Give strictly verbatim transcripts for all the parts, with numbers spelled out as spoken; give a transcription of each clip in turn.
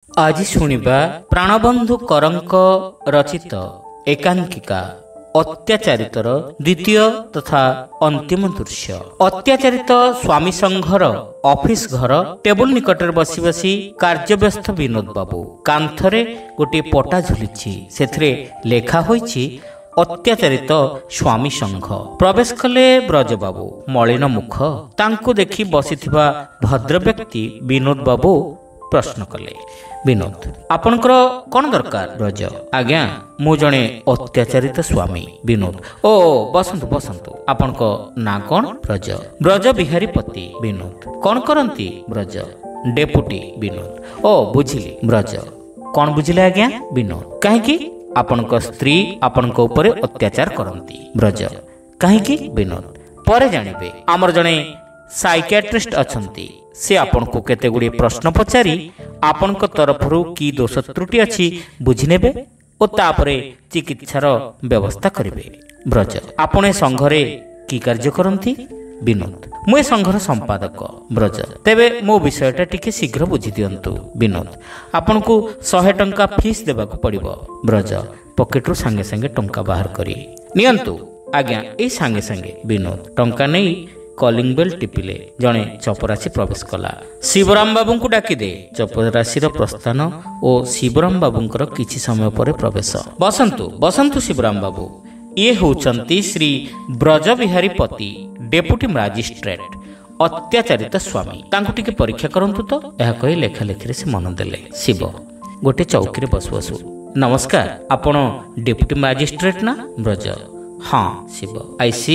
आज शुणिबा प्राणबंधु करंक रचित एकांकिका अत्याचारितर द्वितीय तथा अंतिम दृश्य। अत्याचारित स्वामी संघर ऑफिस घर टेबुल निकटरे बसी बसी कार्यव्यस्त विनोद बाबू कांथरे गोटे पटा झुलिछि सेथरे लेखा होइछि अत्याचारित स्वामी संघ। प्रवेश कले ब्रजबाबू मलिन मुख तांको देखि बसिथिबा भद्र व्यक्ति विनोद बाबू प्रश्न कले, विनोद आपनकर कौन दरकार? ब्रज आज्ञा मु जणे अत्याचारित स्वामी। विनोद ओ बसंतु बसंतु आपनक ना कौन? ब्रज ब्रज बिहारी पति। विनोद कौन करंती? ब्रज डेपुटी। विनोद ओ बुझिली। ब्रज कौन बुझिले आज्ञा? विनोद काहेकि आपनक स्त्री आपनक ऊपर अत्याचार करंती। ब्रज काहेकि? विनोद परे जानिबे। आमर जणे साइकियाट्रिस्ट अछंती से आपन को केते गुडी प्रश्न पचारी आपन को तरफरु की दोष त्रुटि अछि बुझि नेबे ओ तापरे चिकित्सार व्यवस्था करिवे। ब्रज आपने संघरे की कार्य करंती? विनोद मु ए संघर संपादक। ब्रज तेबे मो विषयटा टिके शीघ्र बुझि दियंतु। विनोद आपन को सौ टंका फीस देबाक पड़िबो। ब्रज पॉकेटरु संगे संगे टंका बाहर करी नियंतु आज्ञा ए संगे संगे। विनोद टंका नै कॉलिंग बेल टिपिले जणे चपरासी प्रवेश कला। शिवराम बाबू को डाकी दे। चपरासी प्रस्थान और शिवराम बाबूंकर किछि समय पर प्रवेश। बसंतु बसंतु शिवराम बाबू ये होचंती श्री ब्रज बिहारी पति डेपुटी मजिस्ट्रेट अत्याचारित स्वामी। तांको टिके परीक्षा करंतु तो यह कही लेखा लेखिरे से मन देले। शिव गोटे चौकी रे बसु बसु नमस्कार आपण डेपुटी मजिस्ट्रेट ना? ब्रज हाँ। शिव आई सी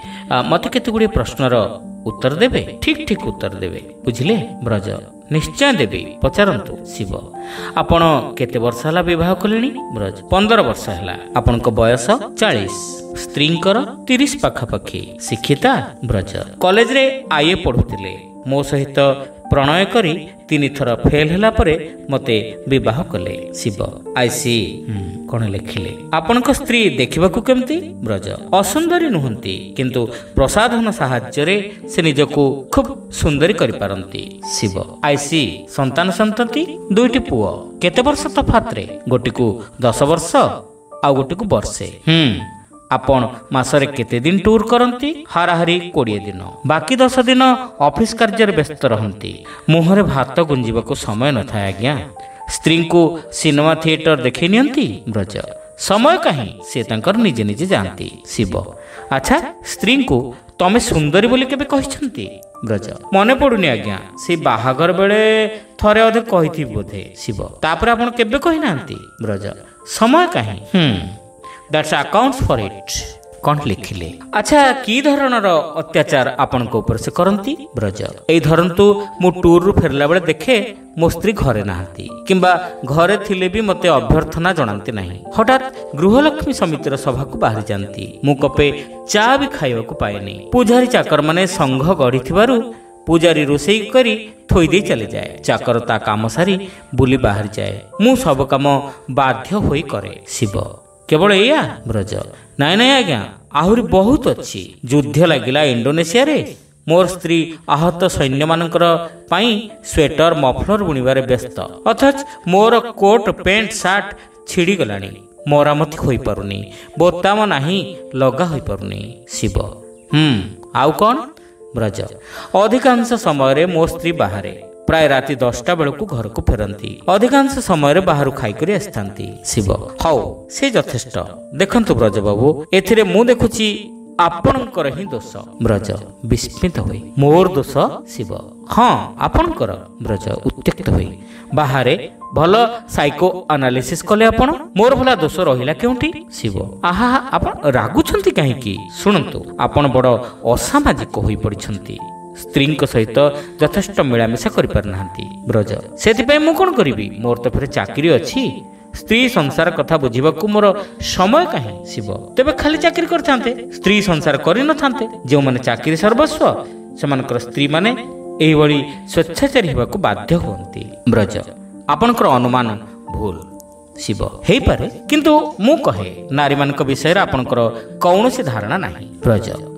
मते केते गुडी प्रश्नर उत्तर देबे? ठीक ठीक उत्तर देबे बुझिले? ब्रज निश्चय देबी पचारंतु। शिव आपण केते वर्ष हला विवाह कलेनी? ब्रज पंद्रह वर्ष हला। आपनक बयस चालीस, स्त्रींकर तीस पाखापाखि, शिक्षिता? ब्रज कॉलेज रे आईए पढुतिले मो सहित प्रणय करी तीन थर फेल हला परे मते विवाह कले। शिव आई सी कौन लिखिले? आपनक स्त्री देखिबाकू केमती? ब्रज असुंदरी नुहंती किंतु प्रसाधन साहाय्य रे से निजको खूब सुंदरी करि पारंती। शिव आई सी संतान संतति? दुईटी पुओ। केते वर्ष तफात रे? गोटिकू दस वर्ष आ गोटिकू वर्षे। हम्म आपण मासरे केते दिन टूर करंती? हाराहारी कोड़े दिन, बाकी दस दिन ऑफिस कार्य व्यस्त रहंती। मुहरे भात गुंजिबाकू समय न था आज्ञा। स्त्री को सिनेमा थिएटर देखै नियंती? ब्रज समय कहीं से तांकर निजे निजे जानती। शिव अच्छा स्त्री को तमे सुंदरी बोली केबे कहिसंती? ब्रज मने पडुनी आज्ञा। से बाहागर बेले थरे अधे कहिथि बोधे। शिव तापर आपण केबे कहि नांती? ब्रज समय कहीं। Hmm that's accounts for it. कौन लिखिले? अच्छा की धरणर अत्याचार आपन को ऊपर से करंती? ब्रज एई धरंतु मु टूर रु फेरला बेले देखे मो स्त्री घरे नाहंती किंबा घरे थिले भी मते अभ्यर्थना जणांती नाही। हठात गृहलक्ष्मी समितिर सभा को बाहरी जानती। मु कपे चा भी खाइबा को पाएनी। पूजारी चाकर माने संघ गढ़ी थिबारु पूजारी रोषेई करी थोई दे चले जाए। चाकर ता काम सारी बुली बाहर जाए। मु सब काम बाध्य होई करे। शिव केवल एया? ब्रज नाई नाई आज्ञा आहुरी बहुत अच्छी। युद्ध लगिला इंडोनेशिया रे मोर स्त्री आहत सैन्य मानकर पाई स्वेटर मफलर बुणीबारे व्यस्त अथच मोर कोट पेंट सार्ट छिड़ी गलानी। मरामती होई पारुनी, बोताम नाही लगा होई पारुनी। शिव हम्म आउ कौन? ब्रज अधिकांश समय मो स्त्री बाहरे प्राय राति दसटा बेलू घर को फेरती। अधिकांश समय बाहर खाईकर आसती। शिव हौ से यथेष्ट। देखंतु ब्रज बाबू एथिरे मु देखुची आपणकर ही दोष। ब्रज विस्मित होई मोर दोष? शिव हाँ आपणकर। ब्रज उत्त्यक्त होई बाहरे भल साइको एनालिसिस कले आपण मोर भला दोष रहिला केउंटी? शिव आहा आपण रागुछंती काहेकि? सुनंतु आपण बड़ असामाजिक होई पड़िछंती। स्त्री सहित यथेष्ट मिलामिशा करि पार नाहंती। ब्रज सेति मु कौन करी? मोर तो फिर चाकरी अच्छी। स्त्री संसार कथा बुझिबाकू मोर समय कहीं। शिव तेबे खाली चाकरी करथांते, स्त्री संसार करि न थांते। जो माने चाकरी सर्वस्व सेमानकर स्त्री माने एही भली स्वेच्छाचारी हेबाकू बाध्य होंती। ब्रज आपनकर अनुमान भूल। शिव हेई पारे किंतु मु कहे नारी मानक विषय रे आपनकर कौनसी धारणा नाही। ब्रज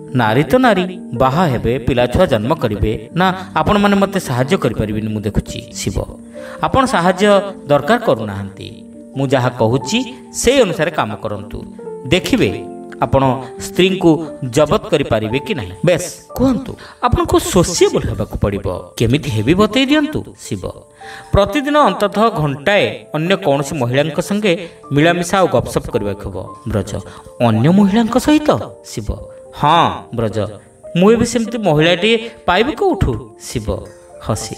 ନାରୀ ତ ନାରୀ, ବାହା ହେବେ, ପିଲାଛୁଆ ଜନ୍ମ କରିବେ, ନା ଆପଣମାନେ ମୋତେ ସାହାଯ୍ୟ କରିପାରିବେନି? ମୁଁ ଦେଖୁଛି। ଶିବ, ଆପଣ ସାହାଯ୍ୟ ଦରକାର କରୁନାହାନ୍ତି। ମୁଁ ଯାହା କହୁଛି ସେଇ ଅନୁସାରେ କାମ କରନ୍ତୁ, ଦେଖିବେ ଆପଣ ସ୍ତ୍ରୀଙ୍କୁ ଜବତ କରିପାରିବେ କି ନାହିଁ। ବେଶ, କୁହନ୍ତୁ, ଆପଣଙ୍କୁ ସୋସିଏବଲ ହେବାକୁ ପଡ଼ିବ। କେମିତି ହେବି ବତେଇ ଦିଅନ୍ତୁ। ଶିବ, ପ୍ରତିଦିନ ଅନ୍ତତଃ ଘଣ୍ଟାଏ ଅନ୍ୟ କୌଣସି ମହିଳାଙ୍କ ସଙ୍ଗେ ମିଳାମିଶା ଆଉ ଗପସପ କରିବାକୁ ହେବ। ବ୍ରଜ, ଅନ୍ୟ ମହିଳାଙ୍କ ସହିତ? ଶିବ, ହଁ ବ୍ରଜ, ମୁଁ ଏବେ ସେମିତି ମହିଳାଟିଏ ପାଇବି କେଉଁଠୁ? ଶିବ ହସି,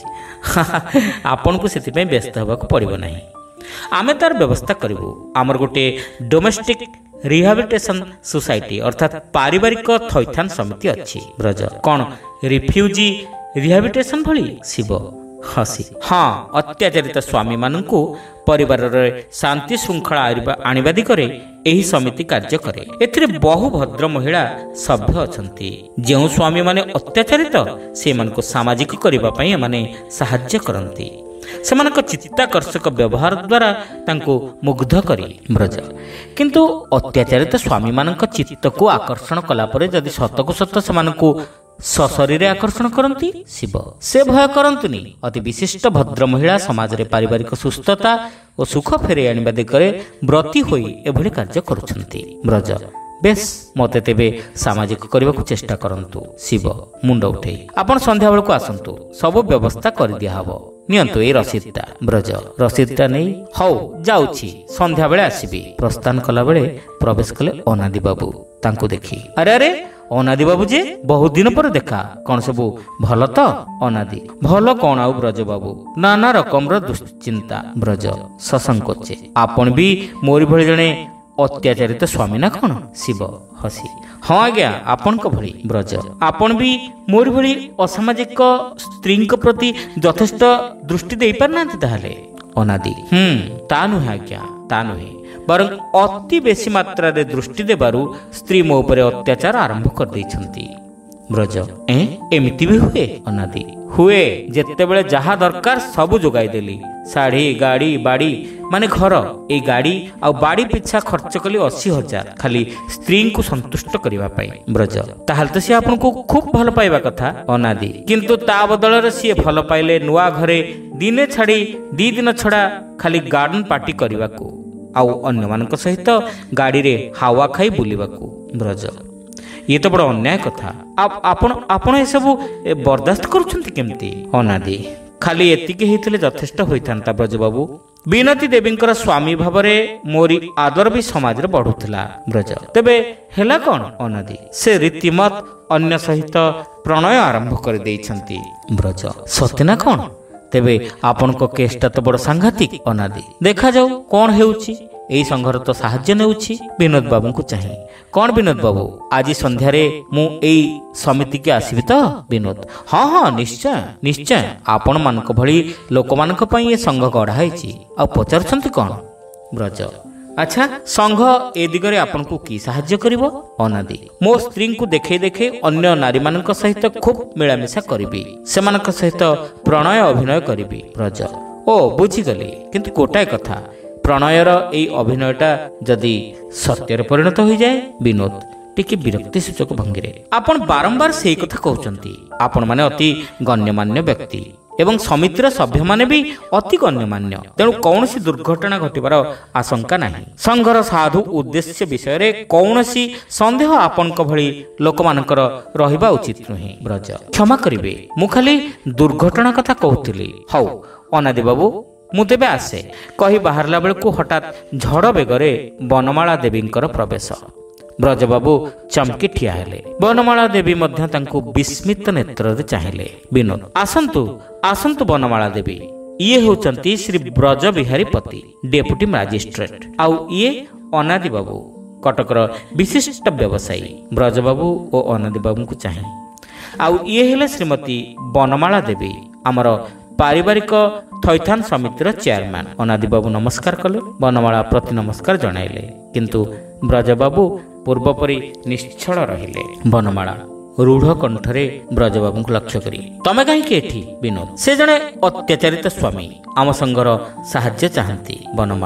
ଆପଣଙ୍କୁ ସେଥିପାଇଁ ବ୍ୟସ୍ତ ହେବାକୁ ପଡ଼ିବ ନାହିଁ, ଆମେ ତାର ବ୍ୟବସ୍ଥା କରିବୁ। ଆମର ଗୋଟିଏ ଡୋମେଷ୍ଟିକ ରିହାବିଲିଟେସନ ସୋସାଇଟି ଅର୍ଥାତ୍ ପାରିବାରିକ ଥଇଥାନ ସମିତି ଅଛି। ବ୍ରଜ, କ'ଣ ରିଫ୍ୟୁଜି ରିହାବିଲିଟେସନ ଭଳି? ଶିବ ହସି, ହଁ, ଅତ୍ୟାଚାରିତ ସ୍ୱାମୀମାନଙ୍କୁ ପରିବାରରେ ଶାନ୍ତି ଶୃଙ୍ଖଳା ଆଣିବା ଦିଗରେ ଏହି ସମିତି କାର୍ଯ୍ୟ କରେ। ଏଥିରେ ବହୁ ଭଦ୍ର ମହିଳା ସଭ୍ୟ ଅଛନ୍ତି। ଯେଉଁ ସ୍ୱାମୀମାନେ ଅତ୍ୟାଚାରିତ ସେମାନଙ୍କୁ ସାମାଜିକ କରିବା ପାଇଁ ଏମାନେ ସାହାଯ୍ୟ କରନ୍ତି, ସେମାନଙ୍କ ଚିତ୍ତାକର୍ଷକ ବ୍ୟବହାର ଦ୍ୱାରା ତାଙ୍କୁ ମୁଗ୍ଧ କରି। ବ୍ରଜ, କିନ୍ତୁ ଅତ୍ୟାଚାରିତ ସ୍ୱାମୀମାନଙ୍କ ଚିତ୍ତକୁ ଆକର୍ଷଣ କଲା ପରେ ଯଦି ସତକୁ ସତ ସେମାନଙ୍କୁ ସଶରୀରେ ଆକର୍ଷଣ କରନ୍ତି? ଶିବ, ସେ ଭୟ କରନ୍ତୁନି। ଅତି ବିଶିଷ୍ଟ ଭଦ୍ର ମହିଳା ସମାଜରେ ପାରିବାରିକ ସୁସ୍ଥତା ଓ ସୁଖ ଫେରାଇ ଆଣିବା ଦିଗରେ ବ୍ରତୀ ହୋଇ ଏଭଳି କାର୍ଯ୍ୟ କରୁଛନ୍ତି। ବ୍ରଜ, ବେଶ, ମୋତେ ତେବେ ସାମାଜିକ କରିବାକୁ ଚେଷ୍ଟା କରନ୍ତୁ। ଶିବ ମୁଣ୍ଡ ଉଠେଇ, ଆପଣ ସନ୍ଧ୍ୟାବେଳକୁ ଆସନ୍ତୁ, ସବୁ ବ୍ୟବସ୍ଥା କରିଦିଆହବ। ନିଅନ୍ତୁ ଏଇ ରସିଦଟା। ବ୍ରଜ, ରସିଦଟା ନେଇ, ହଉ ଯାଉଛି, ସନ୍ଧ୍ୟାବେଳେ ଆସିବି। ପ୍ରସ୍ଥାନ କଲାବେଳେ ପ୍ରବେଶ କଲେ ଅନାଦି ବାବୁ। ତାଙ୍କୁ ଦେଖି, ଆରେ ଆରେ ଅନାଦି ବାବୁ ଯେ, ବହୁତ ଦିନ ପରେ ଦେଖା, କ'ଣ ସବୁ ଭଲ ତ? ଅନାଦି, ଭଲ କ'ଣ ଆଉ ବ୍ରଜ ବାବୁ, ନାନା ରକମର ଦୁଶ୍ଚିନ୍ତା। ବ୍ରଜ ସସଙ୍କୋଚେ, ଆପଣ ବି ମୋରି ଭଳି ଜଣେ ଅତ୍ୟାଚାରିତ ସ୍ୱାମୀ ନା କ'ଣ? ଶିବ ହସି, ହଁ ଆଜ୍ଞା, ଆପଣଙ୍କ ଭଳି। ବ୍ରଜ, ଆପଣ ବି ମୋରି ଭଳି ଅସାମାଜିକ ସ୍ତ୍ରୀଙ୍କ ପ୍ରତି ଯଥେଷ୍ଟ ଦୃଷ୍ଟି ଦେଇପାରିନାହାନ୍ତି ତାହେଲେ? ଅନାଦି, ହୁଁ, ତା ନୁହେଁ ଆଜ୍ଞା, ତା ନୁହେଁ, ବରଂ ଅତି ବେଶୀ ମାତ୍ରାରେ ଦୃଷ୍ଟି ଦେବାରୁ ସ୍ତ୍ରୀ ମୋ ଉପରେ ଅତ୍ୟାଚାର ଆରମ୍ଭ କରିଦେଇଛନ୍ତି। ବ୍ରଜ, ଏଁ ଏମିତି ବି ହୁଏ? ଅନାଦି, ହୁଏ, ଯେତେବେଳେ ଯାହା ଦରକାର ସବୁ ଯୋଗାଇ ଦେଲି, ଶାଢ଼ୀ, ଗାଡ଼ି, ବାଡ଼ି, ମାନେ ଘର, ଏଇ ଗାଡ଼ି ଆଉ ବାଡ଼ି ପିଛା ଖର୍ଚ୍ଚ କଲି ଅଶୀ ହଜାର ଖାଲି ସ୍ତ୍ରୀଙ୍କୁ ସନ୍ତୁଷ୍ଟ କରିବା ପାଇଁ। ବ୍ରଜ, ତାହେଲେ ତ ସିଏ ଆପଣଙ୍କୁ ଖୁବ୍ ଭଲ ପାଇବା କଥା? ଅନାଦି, କିନ୍ତୁ ତା ବଦଳରେ ସିଏ ଭଲ ପାଇଲେ ନୂଆ ଘରେ ଦିନେ ଛାଡ଼ି ଦି ଦିନ ଛଡ଼ା ଖାଲି ଗାର୍ଡେନ ପାର୍ଟି କରିବାକୁ ଆଉ ଅନ୍ୟମାନଙ୍କ ସହିତ ଗାଡ଼ିରେ ହାୱା ଖାଇ ବୁଲିବାକୁ। ବ୍ରଜ, ଇଏ ତ ବଡ଼ ଅନ୍ୟାୟ କଥା। ଆପଣ ଆପଣ ଏସବୁ ବରଦାସ୍ତ କରୁଛନ୍ତି କେମିତି? ଅନାଦି, ଖାଲି ଏତିକି ହେଇଥିଲେ ଯଥେଷ୍ଟ ହୋଇଥାନ୍ତା ବ୍ରଜବାବୁ। ବିନତୀ ଦେବୀଙ୍କର ସ୍ୱାମୀ ଭାବରେ ମୋରି ଆଦର ବି ସମାଜରେ ବଢୁଥିଲା। ବ୍ରଜ, ତେବେ ହେଲା କ'ଣ? ଅନାଦି, ସେ ରୀତିମତ ଅନ୍ୟ ସହିତ ପ୍ରଣୟ ଆରମ୍ଭ କରିଦେଇଛନ୍ତି। ବ୍ରଜ, ସତେ ନା କ'ଣ? ତେବେ ଆପଣଙ୍କ କେସଟା ତ ବଡ଼ ସାଂଘାତିକ। ଅନାଦି, ଦେଖାଯାଉ କ'ଣ ହେଉଛି। ଏଇ ସଂଘର ତ ସାହାଯ୍ୟ ନେଉଛି। ବିନୋଦ ବାବୁଙ୍କୁ ଚାହିଁ, କ'ଣ ବିନୋଦ ବାବୁ, ଆଜି ସନ୍ଧ୍ୟାରେ ମୁଁ ଏଇ ସମିତିକି ଆସିବି ତ? ବିନୋଦ, ହଁ ହଁ, ନିଶ୍ଚୟ ନିଶ୍ଚୟ, ଆପଣମାନଙ୍କ ଭଳି ଲୋକମାନଙ୍କ ପାଇଁ ଏ ସଂଘ ଗଢ଼ା ହେଇଛି। ଆଉ ପଚାରୁଛନ୍ତି କ'ଣ? ବ୍ରଜ, ଆଚ୍ଛା, ସଂଘ ଏ ଦିଗରେ ଆପଣଙ୍କୁ କି ସାହାଯ୍ୟ କରିବ? ଅନାଦି, ମୋ ସ୍ତ୍ରୀଙ୍କୁ ଦେଖେଇ ଦେଖେଇ ଅନ୍ୟ ନାରୀମାନଙ୍କ ସହିତ ଖୁବ୍ ମିଳାମିଶା କରିବି, ସେମାନଙ୍କ ସହିତ ପ୍ରଣୟ ଅଭିନୟ କରିବି। ବ୍ରଜ, ଓ ବୁଝିଗଲି, କିନ୍ତୁ ଗୋଟାଏ କଥା, ପ୍ରଣୟର ଏଇ ଅଭିନୟଟା ଯଦି ସତ୍ୟରେ ପରିଣତ ହୋଇଯାଏ? ବିନୋଦ ଟିକେ ବିରକ୍ତି ସୂଚକ ଭଙ୍ଗୀରେ, ଆପଣ ବାରମ୍ବାର ସେଇ କଥା କହୁଛନ୍ତି। ଆପଣମାନେ ଅତି ଗଣ୍ୟମାନ୍ୟ ବ୍ୟକ୍ତି ଏବଂ ସମିତିର ସଭ୍ୟମାନେ ବି ଅତି ଗଣ୍ୟମାନ୍ୟ, ତେଣୁ କୌଣସି ଦୁର୍ଘଟଣା ଘଟିବାର ଆଶଙ୍କା ନାହିଁ। ସଂଘର ସାଧୁ ଉଦ୍ଦେଶ୍ୟ ବିଷୟରେ କୌଣସି ସନ୍ଦେହ ଆପଣଙ୍କ ଭଳି ଲୋକମାନଙ୍କର ରହିବା ଉଚିତ ନୁହେଁ। ବ୍ରଜ, କ୍ଷମା କରିବେ, ମୁଁ ଖାଲି ଦୁର୍ଘଟଣା କଥା କହୁଥିଲି। ହଉ ଅନାଦି ବାବୁ, ମୁଁ ତେବେ ଆସେ। କହି ବାହାରିଲା ବେଳକୁ ହଠାତ୍ ଝଡ଼ ବେଗରେ ବନମାଳା ଦେବୀଙ୍କର ପ୍ରବେଶ। ବ୍ରଜବାବୁ ଚମକି ଠିଆ ହେଲେ। ବନମାଳା ଦେବୀ ମଧ୍ୟ ତାଙ୍କୁ ବିସ୍ମିତ ନେତ୍ରରେ ଚାହିଁଲେ। ବିନୋଦ, ଆସନ୍ତୁ ଆସନ୍ତୁ ବନମାଳା ଦେବୀ, ଇଏ ହେଉଛନ୍ତି ଶ୍ରୀ ବ୍ରଜ ବିହାରୀ ପତି, ଡେପୁଟି ମାଜିଷ୍ଟ୍ରେଟ, ଆଉ ଇଏ ଅନାଦି ବାବୁ, କଟକର ବିଶିଷ୍ଟ ବ୍ୟବସାୟୀ। ବ୍ରଜବାବୁ ଓ ଅନାଦି ବାବୁଙ୍କୁ ଚାହିଁ, ଆଉ ଇଏ ହେଲେ ଶ୍ରୀମତୀ ବନମାଳା ଦେବୀ, ଆମର ପାରିବାରିକ ଥଇଥାନ ସମିତିର ଚେୟାରମ୍ୟାନ। ଅନାଦି ବାବୁ ନମସ୍କାର କଲେ, ବନମାଳା ପ୍ରତି ନମସ୍କାର ଜଣାଇଲେ, କିନ୍ତୁ ବ୍ରଜବାବୁ ପୂର୍ବପରି ନିଶ୍ଚଳ ରହିଲେ। ବନମାଳା ରୁଢ଼ କଣ୍ଠରେ ବ୍ରଜବାବୁଙ୍କୁ ଲକ୍ଷ୍ୟ କରି, ତମେ କାହିଁକି ଏଠି? ବିନୋଦ, ସେ ଜଣେ ଅତ୍ୟାଚାରିତ ସ୍ୱାମୀ, ଆମ ସଂଘର ସାହାଯ୍ୟ ଚାହାନ୍ତି। ବନମାଳା,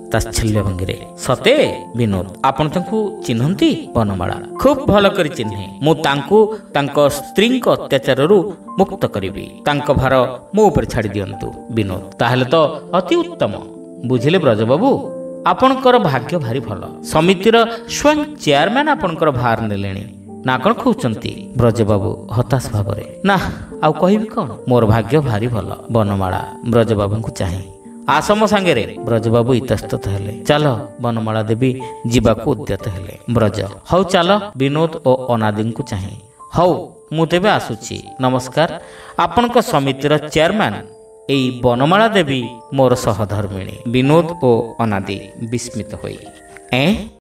ତାଚ୍ଛଲ୍ୟ ଭଙ୍ଗୀରେ। ସତେ ବିନୋଦ, ଆପଣ ତାଙ୍କୁ ଚିହ୍ନନ୍ତି? ବନମାଳା, ଖୁବ୍ ଭଲ କରି ଚିହ୍ନେ। ମୁଁ ତାଙ୍କୁ ତାଙ୍କ ସ୍ତ୍ରୀଙ୍କ ଅତ୍ୟାଚାରରୁ ମୁକ୍ତ କରିବି। ତାଙ୍କ ଭାର ମୋ ଉପରେ ଛାଡ଼ି ଦିଅନ୍ତୁ। ବିନୋଦ, ତାହେଲେ ତ ଅତି ଉତ୍ତମ। ବୁଝିଲେ ବ୍ରଜବାବୁ, ଆପଣଙ୍କର ଭାଗ୍ୟ ଭାରି ଭଲ। ସମିତିର ସ୍ୱୟଂ ଚେୟାରମ୍ୟାନ୍ ଆପଣଙ୍କର ଭାର ନେଲେଣି ନା କଣ କହୁଛନ୍ତି? ବ୍ରଜବାବୁ ହତାଶ ଭାବରେ, ନା ଆଉ କହିବି କଣ, ମୋର ଭାଗ୍ୟ ଭାରି ଭଲ। ବନମାଳା ବ୍ରଜବାବୁଙ୍କୁ ଚାହିଁ, ଆସ ମୋ ସାଙ୍ଗରେ। ବ୍ରଜବାବୁ ଇତସ୍ତତ ହେଲେ। ଚାଲ, ବନମାଳା ଦେବୀ ଯିବାକୁ ଉଦ୍ୟତ ହେଲେ। ବ୍ରଜ, ହଉ ଚାଲ। ବିନୋଦ ଓ ଅନାଦିଙ୍କୁ ଚାହିଁ, ହଉ ମୁଁ ତେବେ ଆସୁଛି, ନମସ୍କାର। ଆପଣଙ୍କ ସମିତିର ଚେୟାରମ୍ୟାନ୍ ଏଇ ବନମାଳା ଦେବୀ ମୋର ସହଧର୍ମିଣୀ। ବିନୋଦ ଓ ଅନାଦି ବିସ୍ମିତ ହୋଇ, ଏଁ